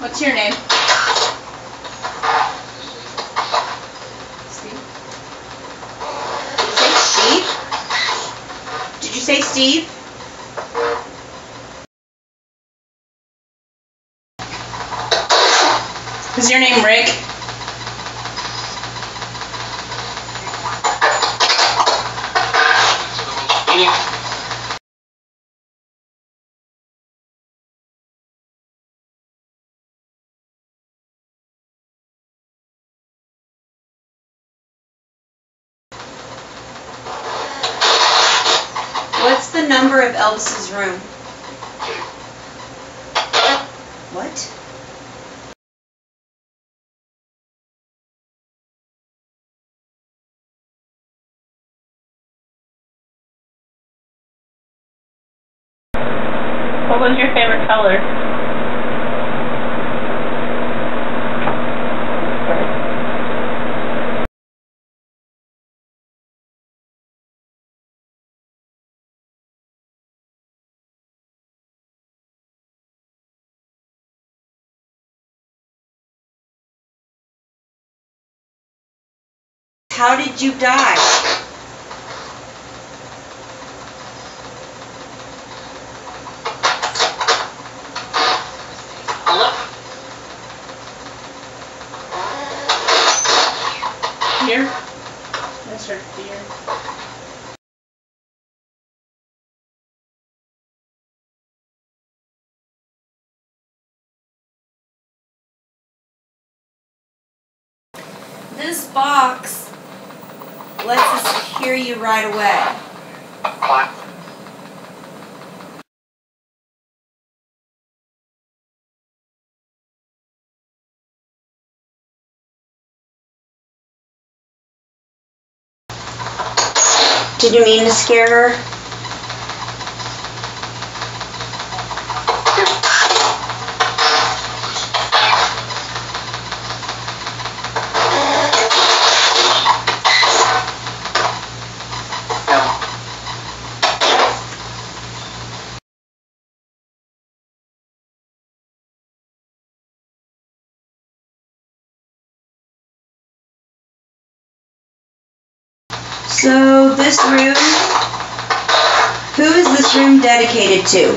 What's your name? Steve. Did you say Steve? Is your name Rick? What's the number of Elvis's room? What? What was your favorite color? How did you die? Fear? That's her fear. This box lets us hear you right away. Did you mean to scare her? So this room, who is this room dedicated to?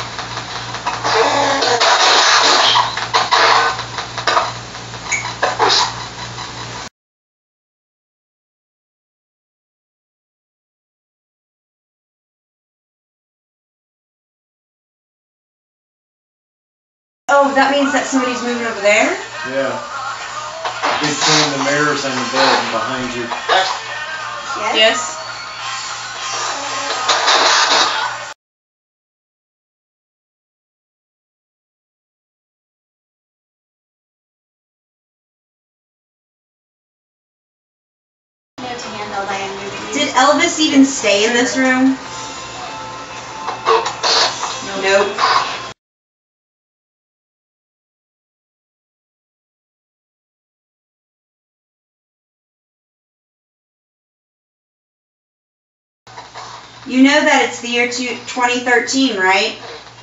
Oh, that means that somebody's moving over there? Yeah. Between the mirrors and the bed and behind you. Yes. Did Elvis even stay in this room? Nope. You know that it's the year 2013, right?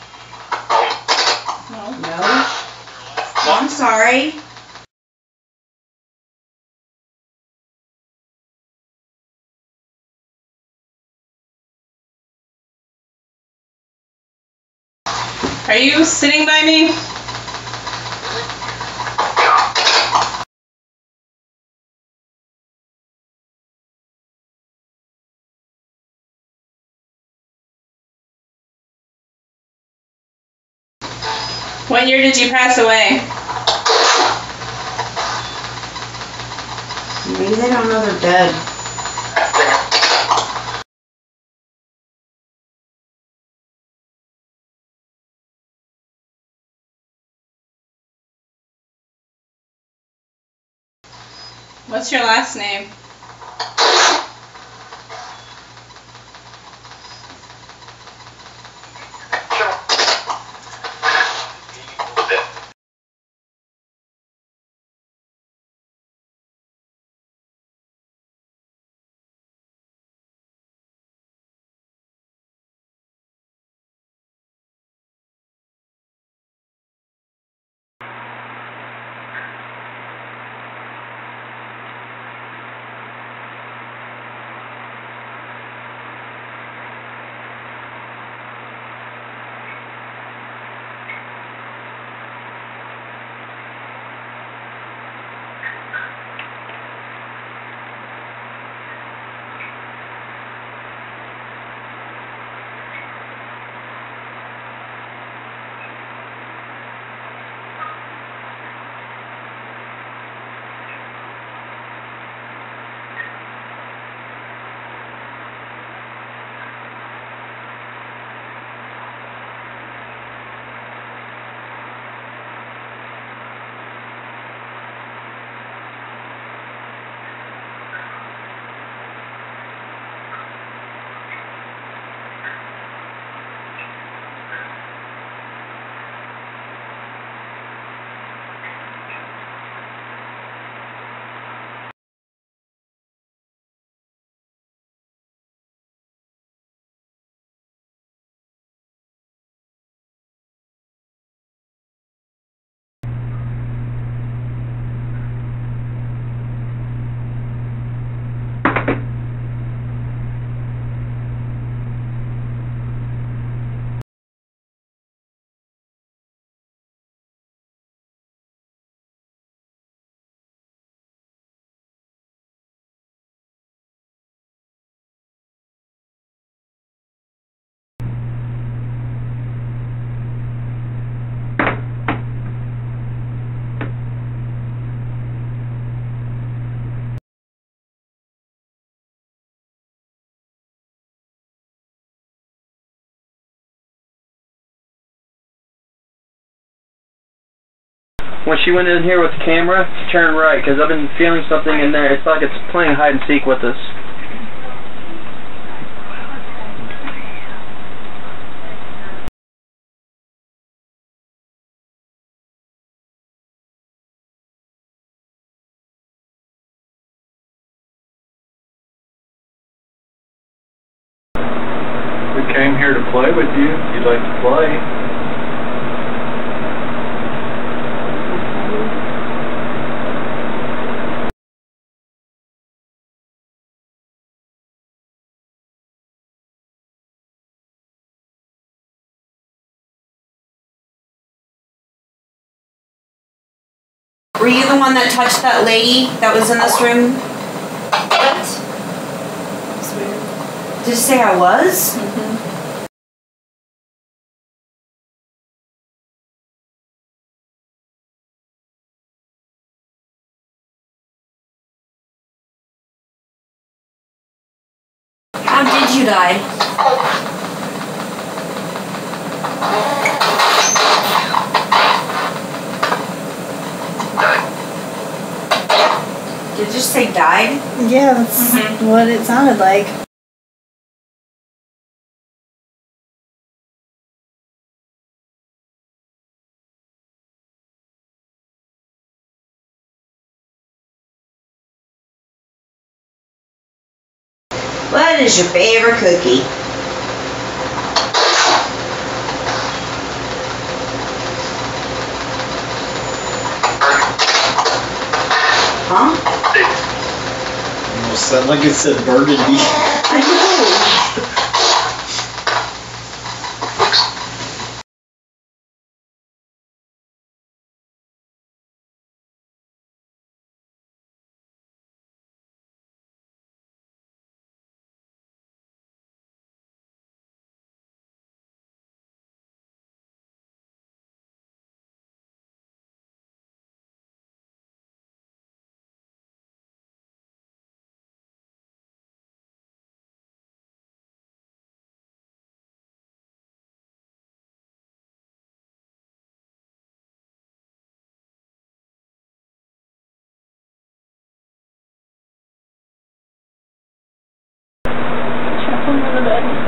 No. No? Well, I'm sorry. Are you sitting by me? What year did you pass away? Maybe they don't know they're dead. What's your last name? when she went in here with the camera, turn right, because I've been feeling something in there. It's like it's playing hide and seek with us. We came here to play with you. If you'd like to play. Were you the one that touched that lady that was in this room? What? That's weird. Did you say I was? Mm-hmm. How did you die? Did you just say died? Yeah, that's what it sounded like. What is your favorite cookie? Huh? Almost sounded like it said burgundy. I know. Shuffle in the bed.